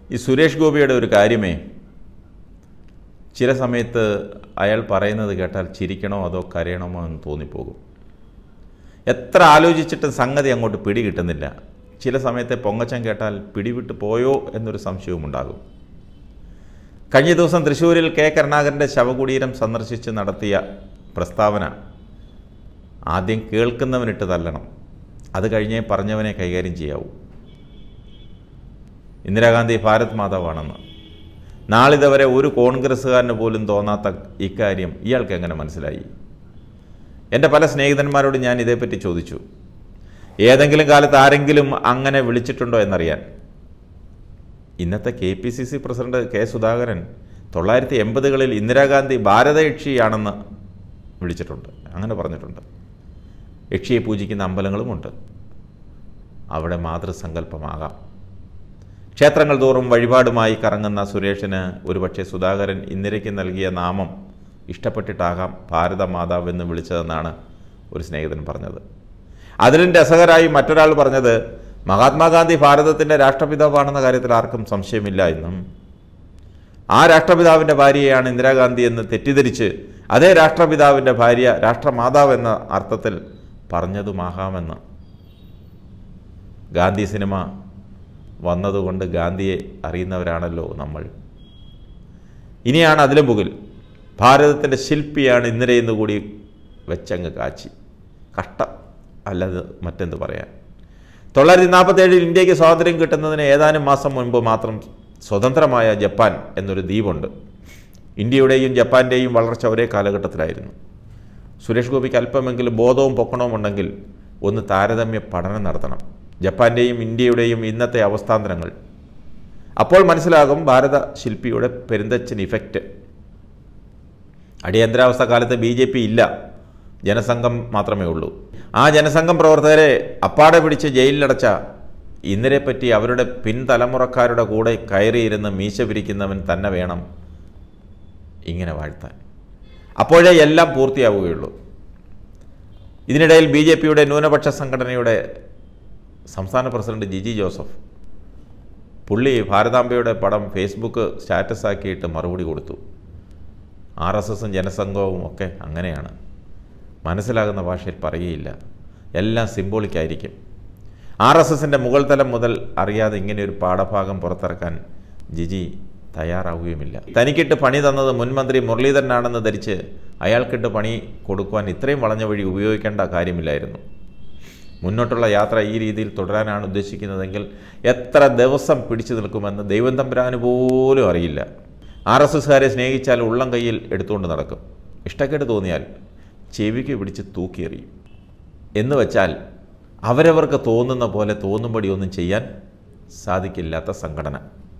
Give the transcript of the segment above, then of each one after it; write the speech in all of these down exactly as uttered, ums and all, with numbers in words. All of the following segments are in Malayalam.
ഈ സുരേഷ് ഗോപിയുടെ ഒരു കാര്യമേ ചില സമയത്ത് അയാൾ പറയുന്നത് കേട്ടാൽ ചിരിക്കണോ അതോ കരയണമോ എന്ന് തോന്നിപ്പോകും. എത്ര ആലോചിച്ചിട്ടും സംഗതി അങ്ങോട്ട് പിടി കിട്ടുന്നില്ല. ചില സമയത്തെ പൊങ്ങച്ചം കേട്ടാൽ പിടിവിട്ട് പോയോ എന്നൊരു സംശയവും ഉണ്ടാകും. കഴിഞ്ഞ ദിവസം തൃശ്ശൂരിൽ കെ കരുണാകരൻ്റെ ശവകുടീരം സന്ദർശിച്ച് നടത്തിയ പ്രസ്താവന ആദ്യം കേൾക്കുന്നവനിട്ട് തല്ലണം, അത് കഴിഞ്ഞേ പറഞ്ഞവനെ കൈകാര്യം ചെയ്യാവൂ. ഇന്ദിരാഗാന്ധി ഭാരത് മാതാവാണെന്ന് നാളിതുവരെ ഒരു കോൺഗ്രസ്സുകാരന് പോലും തോന്നാത്ത ഇക്കാര്യം ഇയാൾക്ക് എങ്ങനെ മനസ്സിലായി? എൻ്റെ പല സ്നേഹിതന്മാരോട് ഞാൻ ഇതേപ്പറ്റി ചോദിച്ചു. ഏതെങ്കിലും കാലത്ത് ആരെങ്കിലും അങ്ങനെ വിളിച്ചിട്ടുണ്ടോ എന്നറിയാൻ. ഇന്നത്തെ K P C C president K Sudhakaran തൊള്ളായിരത്തി എൺപതുകളിൽ ഇന്ദിരാഗാന്ധി ഭാരതയക്ഷിയാണെന്ന് വിളിച്ചിട്ടുണ്ട്, അങ്ങനെ പറഞ്ഞിട്ടുണ്ട്. യക്ഷിയെ പൂജിക്കുന്ന അമ്പലങ്ങളുമുണ്ട്. അവിടെ മാതൃസങ്കല്പമാകാം. ക്ഷേത്രങ്ങൾ തോറും വഴിപാടുമായി കറങ്ങുന്ന സുരേഷിന് ഒരുപക്ഷെ സുധാകരൻ ഇന്ദിരയ്ക്ക് നൽകിയ നാമം ഇഷ്ടപ്പെട്ടിട്ടാകാം ഭാരത മാതാവെന്ന് വിളിച്ചതെന്നാണ് ഒരു സ്നേഹിതൻ പറഞ്ഞത്. അതിലും രസകരമായി മറ്റൊരാൾ പറഞ്ഞത് മഹാത്മാഗാന്ധി ഭാരതത്തിൻ്റെ രാഷ്ട്രപിതാവാണെന്ന കാര്യത്തിൽ ആർക്കും സംശയമില്ല എന്നും ആ രാഷ്ട്രപിതാവിൻ്റെ ഭാര്യയാണ് ഇന്ദിരാഗാന്ധി എന്ന് തെറ്റിദ്ധരിച്ച് അതേ രാഷ്ട്രപിതാവിൻ്റെ ഭാര്യ രാഷ്ട്രമാതാവ് എന്ന അർത്ഥത്തിൽ പറഞ്ഞതുമാകാമെന്ന്. ഗാന്ധി സിനിമ വന്നതുകൊണ്ട് ഗാന്ധിയെ അറിയുന്നവരാണല്ലോ നമ്മൾ. ഇനിയാണ് അതിലും മുകിൽ ഭാരതത്തിൻ്റെ ശില്പിയാണ് ഇന്ദിരയെന്ന് കൂടി വെച്ചങ്ങ് കാച്ചി. കഷ്ടം അല്ലത് മറ്റെന്ത് പറയാൻ. തൊള്ളായിരത്തി നാൽപ്പത്തേഴിൽ ഇന്ത്യക്ക് സ്വാതന്ത്ര്യം കിട്ടുന്നതിന് ഏതാനും മാസം മുൻപ് മാത്രം സ്വതന്ത്രമായ ജപ്പാൻ എന്നൊരു ദ്വീപുണ്ട്. ഇന്ത്യയുടെയും ജപ്പാൻ്റെയും വളർച്ച ഒരേ കാലഘട്ടത്തിലായിരുന്നു. സുരേഷ് ഗോപിക്ക് അല്പമെങ്കിലും ബോധവും പൊക്കണവും ഉണ്ടെങ്കിൽ ഒന്ന് താരതമ്യ പഠനം നടത്തണം ജപ്പാൻ്റെയും ഇന്ത്യയുടെയും ഇന്നത്തെ അവസ്ഥാന്തരങ്ങൾ. അപ്പോൾ മനസ്സിലാകും ഭാരത ശില്പിയുടെ പെരുന്തച്ചൻ ഇഫക്റ്റ്. അടിയന്തരാവസ്ഥ കാലത്ത് ബി ജെ പി ഇല്ല, ജനസംഘം മാത്രമേ ഉള്ളൂ. ആ ജനസംഘം പ്രവർത്തകരെ അപ്പാടെ പിടിച്ച് ജയിലിലടച്ച ഇന്ദിരയെപ്പറ്റി അവരുടെ പിൻതലമുറക്കാരുടെ കൂടെ കയറിയിരുന്ന് മീശ പിരിക്കുന്നവൻ തന്നെ വേണം ഇങ്ങനെ വാഴ്ത്താൻ. അപ്പോഴേ എല്ലാം പൂർത്തിയാവുകയുള്ളൂ. ഇതിനിടയിൽ ബി ജെ പിയുടെ ന്യൂനപക്ഷ സംഘടനയുടെ സംസ്ഥാന പ്രസിഡന്റ് ജിജി ജോസഫ് പുള്ളി ഭാരതാംബയുടെ പടം ഫേസ്ബുക്ക് സ്റ്റാറ്റസ് ആക്കിയിട്ട് മറുപടി കൊടുത്തു. ആർ എസ് എസും ജനസംഘവും ഒക്കെ അങ്ങനെയാണ്, മനസ്സിലാകുന്ന ഭാഷയിൽ പറയുകയില്ല, എല്ലാം സിംബോളിക്കായിരിക്കും. ആർ എസ് എസിൻ്റെ മുകൾ തലം മുതൽ അറിയാതെ ഇങ്ങനെയൊരു പാഠഭാഗം പുറത്തിറക്കാൻ ജിജി തയ്യാറാവുകയുമില്ല. തനിക്കിട്ട് പണി തന്നത് മുൻമന്ത്രി മുരളീധരനാണെന്ന് ധരിച്ച് അയാൾക്കിട്ട് പണി കൊടുക്കുവാൻ ഇത്രയും വളഞ്ഞ വഴി ഉപയോഗിക്കേണ്ട കാര്യമില്ലായിരുന്നു. മുന്നോട്ടുള്ള യാത്ര ഈ രീതിയിൽ തുടരാനാണ് ഉദ്ദേശിക്കുന്നതെങ്കിൽ എത്ര ദിവസം പിടിച്ചു നിൽക്കുമെന്ന് ദൈവം തമ്പുരാന് പോലും അറിയില്ല. ആർ എസ് എസ്സുകാരെ സ്നേഹിച്ചാൽ ഉള്ളം കയ്യിൽ എടുത്തുകൊണ്ട് നടക്കും, ഇഷ്ടക്കേട് തോന്നിയാൽ ചെവിക്ക് പിടിച്ച് തൂക്കിയെറിയും. എന്ന് വെച്ചാൽ അവരവർക്ക് തോന്നുന്ന പോലെ തോന്നുമ്പടി ഒന്നും ചെയ്യാൻ സാധിക്കില്ലാത്ത സംഘടന.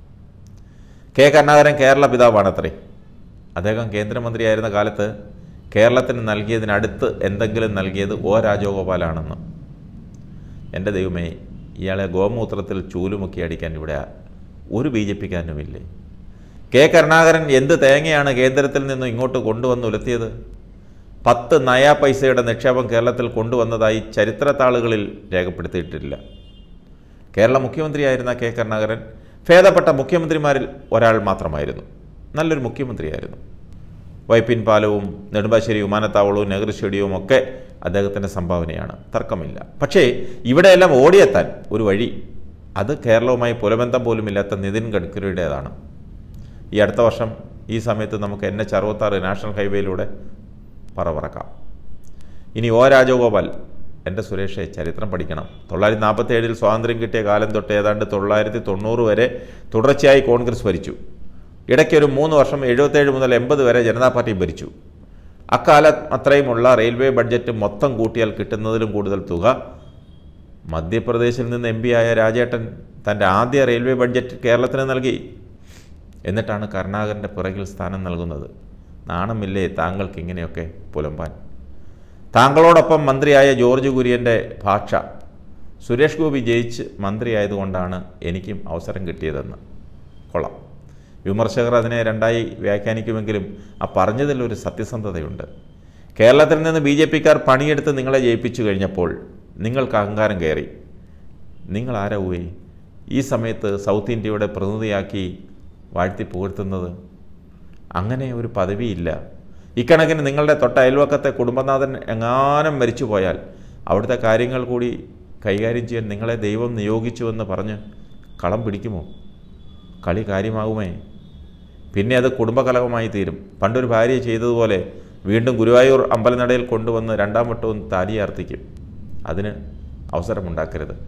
കെ കരുണാകരൻ കേരള പിതാവാണത്രേ. അദ്ദേഹം കേന്ദ്രമന്ത്രിയായിരുന്ന കാലത്ത് കേരളത്തിന് നൽകിയതിനടുത്ത് എന്തെങ്കിലും നൽകിയത് ഒ രാജഗോപാലാണെന്ന്. എൻ്റെ ദൈവമേ, ഇയാളെ ഗോമൂത്രത്തിൽ ചൂലുമുക്കി അടിക്കാൻ ഇവിടെ ഒരു ബി ജെ പിക്കാരനുമില്ലേ? കെ കരുണാകരൻ എന്ത് തേങ്ങയാണ് കേന്ദ്രത്തിൽ നിന്ന് ഇങ്ങോട്ട് കൊണ്ടുവന്നുലത്തിയത്? പത്ത് നയാ പൈസയുടെ നിക്ഷേപം കേരളത്തിൽ കൊണ്ടുവന്നതായി ചരിത്രത്താളുകളിൽ രേഖപ്പെടുത്തിയിട്ടില്ല. കേരള മുഖ്യമന്ത്രിയായിരുന്ന കെ കരുണാകരൻ ഭേദപ്പെട്ട മുഖ്യമന്ത്രിമാരിൽ ഒരാൾ മാത്രമായിരുന്നു. നല്ലൊരു മുഖ്യമന്ത്രിയായിരുന്നു. വൈപ്പിൻ പാലവും നെടുമ്പാശ്ശേരി വിമാനത്താവളവും നെഹ്റു സ്റ്റേഡിയവും ഒക്കെ അദ്ദേഹത്തിൻ്റെ സംഭാവനയാണ്, തർക്കമില്ല. പക്ഷേ ഇവിടെയെല്ലാം ഓടിയെത്താൻ ഒരു വഴി, അത് കേരളവുമായി പുലബന്ധം പോലുമില്ലാത്ത നിതിൻ ഗഡ്കരിയുടേതാണ്. ഈ അടുത്ത വർഷം ഈ സമയത്ത് നമുക്ക് എൻ എച്ച് അറുപത്താറ് നാഷണൽ ഹൈവേയിലൂടെ പറവറക്കാം. ഇനി ഒ രാജഗോപാൽ, എൻ്റെ സുരേഷെ ചരിത്രം പഠിക്കണം. തൊള്ളായിരത്തി നാൽപ്പത്തി ഏഴിൽ സ്വാതന്ത്ര്യം കിട്ടിയ കാലം തൊട്ട് ഏതാണ്ട് തൊള്ളായിരത്തി തൊണ്ണൂറ് വരെ തുടർച്ചയായി കോൺഗ്രസ് ഭരിച്ചു. ഇടയ്ക്കൊരു മൂന്ന് വർഷം എഴുപത്തേഴ് മുതൽ എൺപത് വരെ ജനതാ പാർട്ടി ഭരിച്ചു. അക്കാലം അത്രയുമുള്ള റെയിൽവേ ബഡ്ജറ്റ് മൊത്തം കൂട്ടിയാൽ കിട്ടുന്നതിലും കൂടുതൽ തുക മധ്യപ്രദേശിൽ നിന്ന് എം പി ആയ രാജേട്ടൻ തൻ്റെ ആദ്യ റെയിൽവേ ബഡ്ജറ്റ് കേരളത്തിന് നൽകി. എന്നിട്ടാണ് കരുണാകരൻ്റെ പിറകിൽ സ്ഥാനം നൽകുന്നത്. നാണമില്ലേ താങ്കൾക്ക് ഇങ്ങനെയൊക്കെ പുലമ്പാൻ? താങ്കളോടൊപ്പം മന്ത്രിയായ ജോർജ് കുര്യൻ്റെ ഭാഷ സുരേഷ് ഗോപി ജയിച്ച് മന്ത്രിയായതുകൊണ്ടാണ് എനിക്കും അവസരം കിട്ടിയതെന്ന്. കൊള്ളാം. വിമർശകർ അതിനെ രണ്ടായി വ്യാഖ്യാനിക്കുമെങ്കിലും ആ പറഞ്ഞതിലൊരു സത്യസന്ധതയുണ്ട്. കേരളത്തിൽ നിന്ന് ബി ജെ പിക്കാർ പണിയെടുത്ത് നിങ്ങളെ ജയിപ്പിച്ചു കഴിഞ്ഞപ്പോൾ നിങ്ങൾക്ക് അഹങ്കാരം കയറി. നിങ്ങൾ ആരാവുകയെ? ഈ സമയത്ത് സൗത്ത് ഇന്ത്യയുടെ പ്രതിനിധിയാക്കി വാഴ്ത്തി പുകഴ്ത്തുന്നത്? അങ്ങനെ ഒരു പദവിയില്ല. ഇക്കണക്കിന് നിങ്ങളുടെ തൊട്ട അയൽവക്കത്തെ കുടുംബനാഥൻ എങ്ങാനും മരിച്ചു പോയാൽ അവിടുത്തെ കാര്യങ്ങൾ കൂടി കൈകാര്യം ചെയ്യാൻ നിങ്ങളെ ദൈവം നിയോഗിച്ചുവെന്ന് പറഞ്ഞ് കളം പിടിക്കുമോ? കളി കാര്യമാകുമേ? പിന്നെ അത് കുടുംബകലഹമായി തീരും. പണ്ടൊരു ഭാര്യ ചെയ്തതുപോലെ വീണ്ടും ഗുരുവായൂർ അമ്പലനടയിൽ കൊണ്ടുവന്ന് രണ്ടാം വട്ടവും താലിയാർത്തിക്കും. അതിന് അവസരമുണ്ടാക്കരുത്.